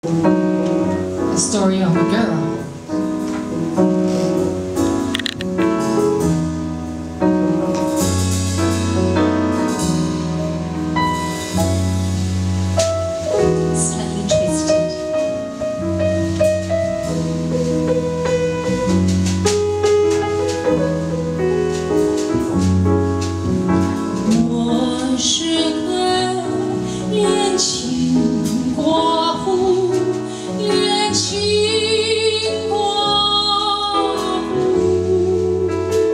The story of a girl. Slightly twisted. 我是个年轻寡妇，年轻寡妇，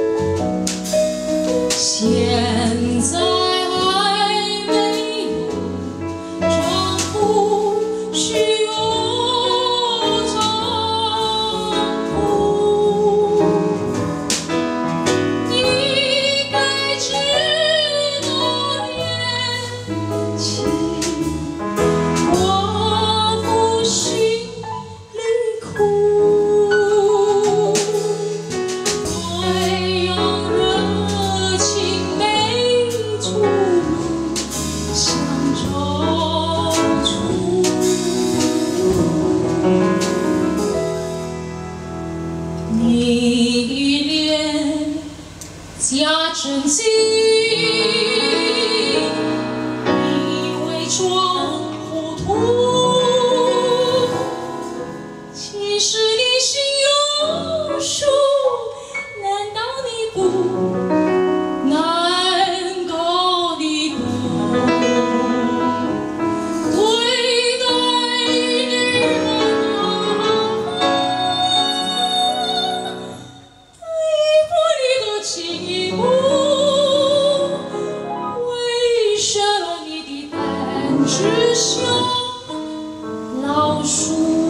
现在还没有丈夫，需有丈夫。你该知道年轻寡妇心里苦，太阳热情没出路，想找出。你脸假正经，你伪装糊涂，其实你心有数，难道你不？难道你不对待女人啊？对不你的进步，为什么你的胆只像老鼠？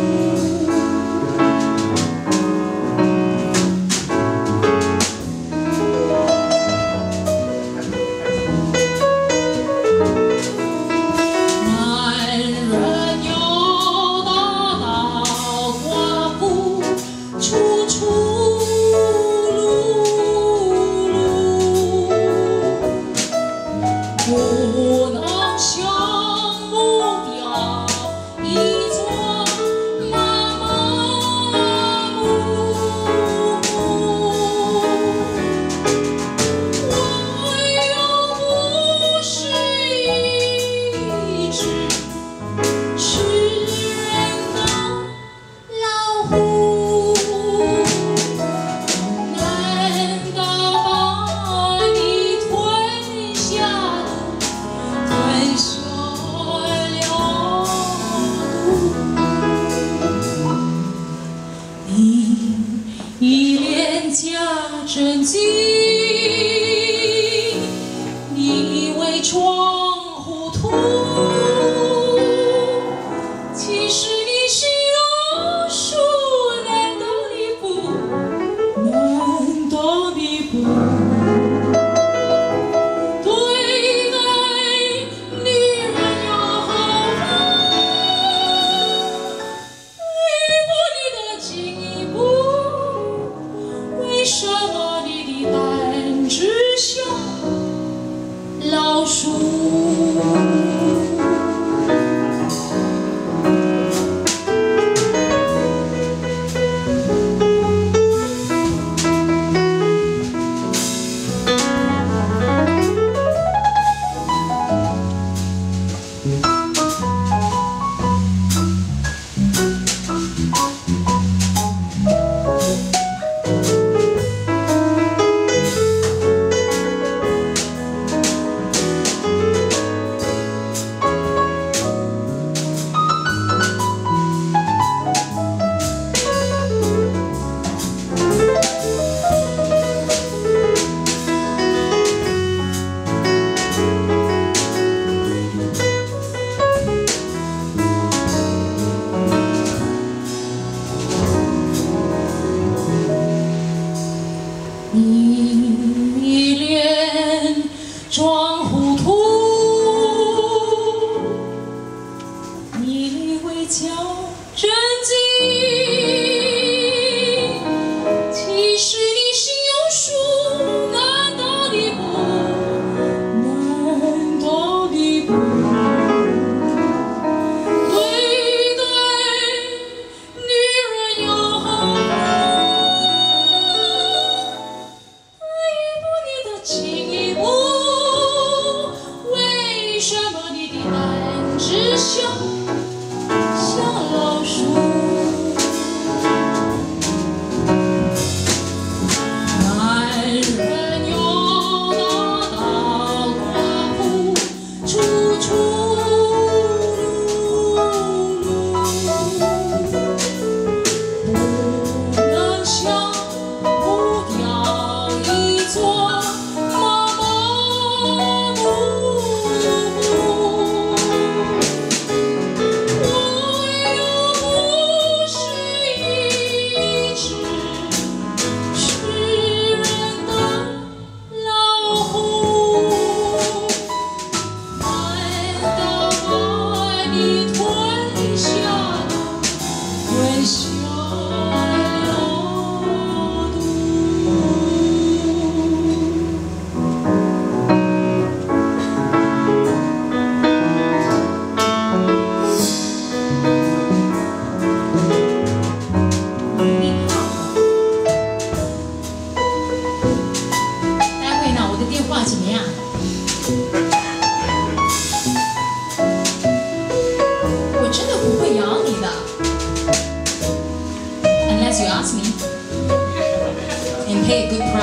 男人要打倒寡妇，处处碌碌，不能像木雕一座麻麻木木。我又不是一只吃人的老虎，难道把你吞下了，吞下了毒？你一脸假正经，你伪装糊涂，其实你心有数，难道你不？难道你不对待女人要好吗？对不你的进一步，为什么你的胆只像老鼠？你脸装糊涂，你伪假正经，其实你心有数，难道你不？难道你不对待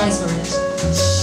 prize for it.